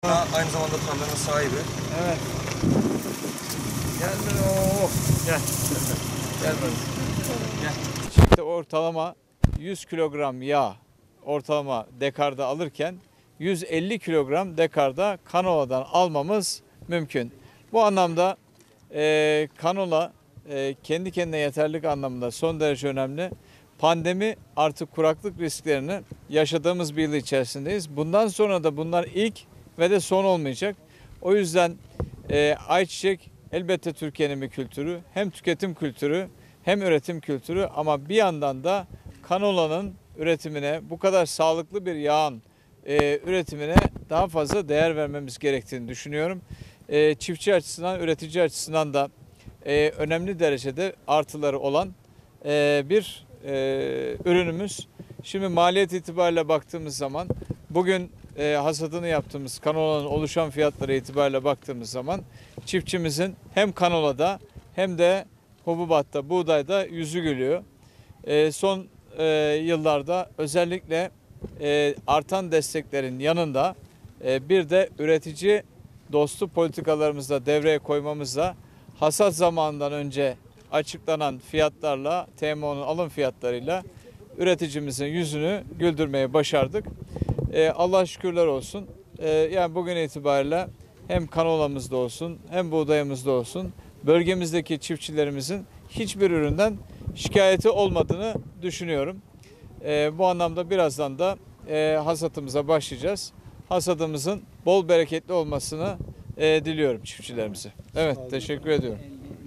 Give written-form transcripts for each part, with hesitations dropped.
Aynı zamanda tarlanın sahibi. Evet. Gel oh. Gel. Gel böyle. Gel. Çifte ortalama 100 kilogram yağ ortalama dekarda alırken 150 kilogram dekarda kanoladan almamız mümkün. Bu anlamda kanola kendi kendine yeterlilik anlamında son derece önemli. Pandemi artık kuraklık risklerini yaşadığımız bir yıl içerisindeyiz. Bundan sonra da bunlar ilk ve de son olmayacak. O yüzden ayçiçek elbette Türkiye'nin bir kültürü. Hem tüketim kültürü hem üretim kültürü ama bir yandan da kanolanın üretimine, bu kadar sağlıklı bir yağın üretimine daha fazla değer vermemiz gerektiğini düşünüyorum. Çiftçi açısından, üretici açısından da önemli derecede artıları olan bir ürünümüz. Şimdi maliyet itibariyle baktığımız zaman bugün hasadını yaptığımız kanolanın oluşan fiyatları itibariyle baktığımız zaman çiftçimizin hem kanolada hem de hububatta, buğdayda yüzü gülüyor. Son yıllarda özellikle artan desteklerin yanında bir de üretici dostu politikalarımızda devreye koymamızla hasat zamanından önce açıklanan fiyatlarla, TMO'nun alım fiyatlarıyla üreticimizin yüzünü güldürmeyi başardık. Allah şükürler olsun. Yani bugün itibariyle hem kanolamızda olsun hem buğdayımızda olsun bölgemizdeki çiftçilerimizin hiçbir üründen şikayeti olmadığını düşünüyorum. Bu anlamda birazdan da hasatımıza başlayacağız. Hasadımızın bol bereketli olmasını diliyorum çiftçilerimize. Evet, teşekkür ediyorum.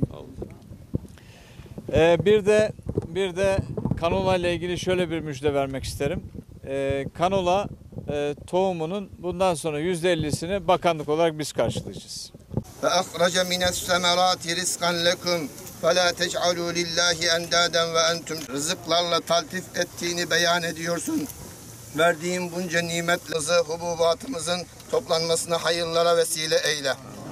Bir de kanola ile ilgili şöyle bir müjde vermek isterim. Kanola tohumunun bundan sonra %50'sini bakanlık olarak biz karşılayacağız. فَأَخْرَجَ مِنَ السَّمَرَاتِ رِزْقًا لَكُمْ فَلَا تَجْعَلُوا لِلّٰهِ اَنْدَادًا وَاَنْتُمْ Rızıklarla taltif ettiğini beyan ediyorsun. Verdiğin bunca nimetle hububatımızın toplanmasına hayırlara vesile eyle.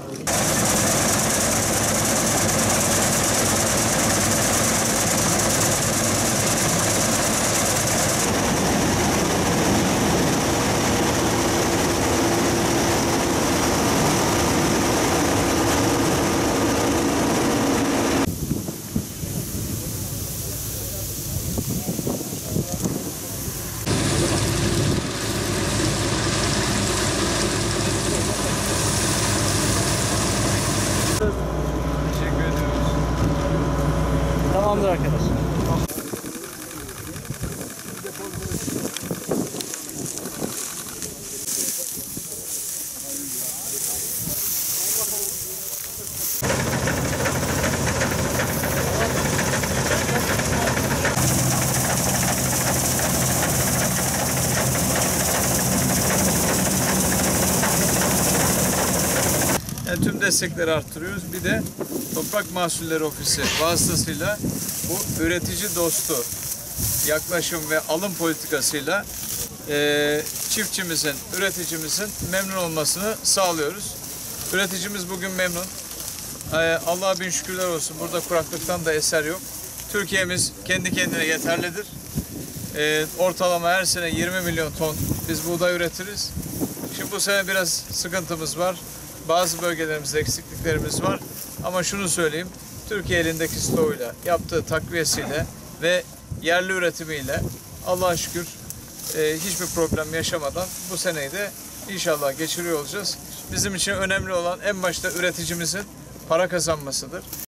Teşekkür ediyoruz. Tamamdır arkadaşlar. Yani tüm destekleri arttırıyoruz. Bir de Toprak Mahsulleri Ofisi vasıtasıyla bu üretici dostu yaklaşım ve alım politikasıyla çiftçimizin, üreticimizin memnun olmasını sağlıyoruz. Üreticimiz bugün memnun. Allah'a bin şükürler olsun. Burada kuraklıktan da eser yok. Türkiye'miz kendi kendine yeterlidir. Ortalama her sene 20 milyon ton biz buğday üretiriz. Şimdi bu sene biraz sıkıntımız var. Bazı bölgelerimizde eksikliklerimiz var. Ama şunu söyleyeyim, Türkiye elindeki stoğuyla, yaptığı takviyesiyle ve yerli üretimiyle Allah'a şükür hiçbir problem yaşamadan bu seneyi de inşallah geçiriyor olacağız. Bizim için önemli olan en başta üreticimizin para kazanmasıdır.